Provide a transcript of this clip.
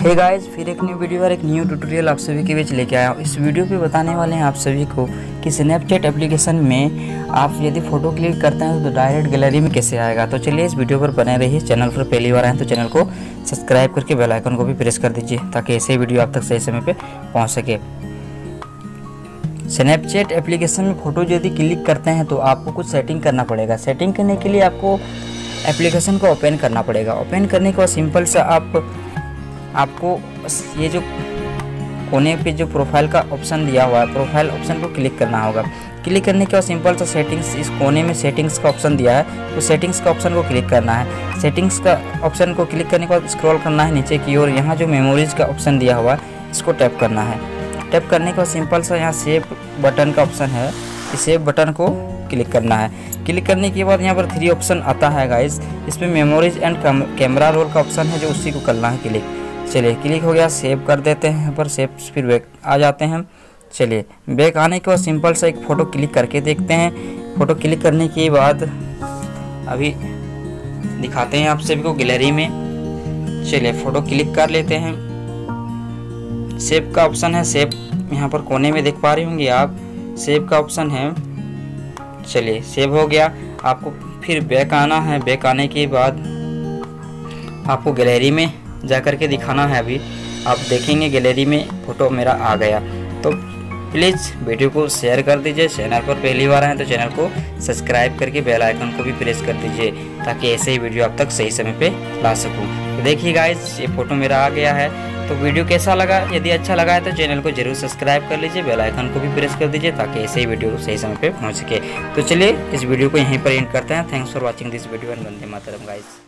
Hey guys, फिर एक new video और एक न्यू ट्यूटोरियल आप सभी के बीच लेके आया हूँ। इस वीडियो पे बताने वाले हैं आप सभी को कि स्नैपचैट एप्लीकेशन में आप यदि फ़ोटो क्लिक करते हैं तो डायरेक्ट गैलरी में कैसे आएगा। तो चलिए इस वीडियो पर बने रहिए। चैनल पर पहली बार आए तो चैनल को सब्सक्राइब करके बेल आइकन को भी प्रेस कर दीजिए ताकि ऐसे वीडियो आप तक सही समय पर पहुँच सके। स्नैपचैट एप्लीकेशन में फ़ोटो यदि क्लिक करते हैं तो आपको कुछ सेटिंग करना पड़ेगा। सेटिंग करने के लिए आपको एप्लीकेशन को ओपन करना पड़ेगा। ओपन करने के बाद सिंपल सा आपको ये जो कोने पे जो प्रोफाइल का ऑप्शन दिया हुआ है, प्रोफाइल ऑप्शन को क्लिक करना होगा। क्लिक करने के बाद सिंपल सा सेटिंग्स, इस कोने में सेटिंग्स का ऑप्शन दिया है तो सेटिंग्स का ऑप्शन को क्लिक करना है। सेटिंग्स का ऑप्शन को क्लिक करने के बाद स्क्रॉल करना है नीचे की ओर। यहाँ जो मेमोरीज का ऑप्शन दिया हुआ है इसको टैप करना है। टैप करने के बाद सिंपल सा यहाँ सेव बटन का ऑप्शन है, इस सेव बटन को क्लिक करना है। क्लिक करने के बाद यहाँ पर 3 ऑप्शन आता है गाइस। इसमें मेमोरीज एंड कैमरा रोल का ऑप्शन है जो उसी को करना है क्लिक। चलिए क्लिक हो गया, सेव कर देते हैं। यहाँ पर सेव, फिर बैक आ जाते हैं। चलिए बैक आने के बाद सिंपल सा एक फ़ोटो क्लिक करके देखते हैं। फ़ोटो क्लिक करने के बाद अभी दिखाते हैं आप सभी को गैलरी में। चलिए फ़ोटो क्लिक कर लेते हैं। सेव का ऑप्शन है, सेव यहाँ पर कोने में देख पा रहे होंगे आप, सेव का ऑप्शन है। चलिए सेव हो गया। आपको फिर बैक आना है। बैक आने के बाद आपको गैलरी में जा कर के दिखाना है। अभी आप देखेंगे गैलरी में फ़ोटो मेरा आ गया। तो प्लीज़ वीडियो को शेयर कर दीजिए। चैनल पर पहली बार आए तो चैनल को सब्सक्राइब करके बेल आइकन को भी प्रेस कर दीजिए ताकि ऐसे ही वीडियो आप तक सही समय पे ला सकूं। तो देखिए गाइस, ये फ़ोटो मेरा आ गया है। तो वीडियो कैसा लगा? यदि अच्छा लगा है तो चैनल को जरूर सब्सक्राइब कर लीजिए, बेल आइकन को भी प्रेस कर दीजिए ताकि ऐसे ही वीडियो सही समय पे पहुंच सके। तो चलिए इस वीडियो को यहीं पर एंड करते हैं। Thanks for watching this video and Vande Mataram guys.